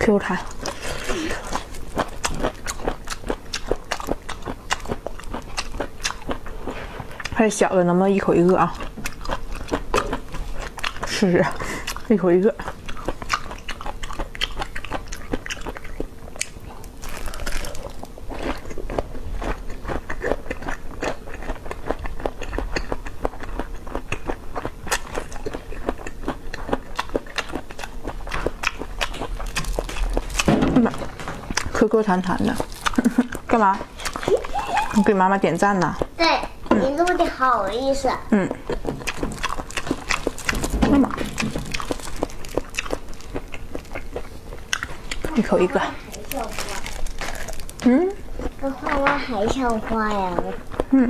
，Q 弹，还是小的，能不能一口一个啊？试试，一口一个。Q 弹弹的，干嘛？你给妈妈点赞呢？ 对，你录的好有意思。 嗯。妈妈，一口一个。嗯。 这花花还像花呀。 嗯。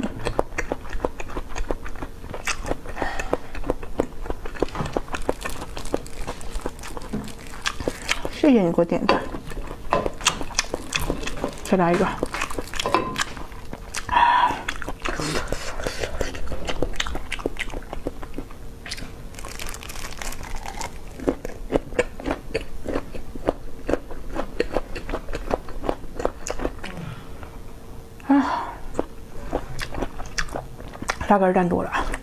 谢谢你给我点赞。再来一个。啊，辣根蘸多了。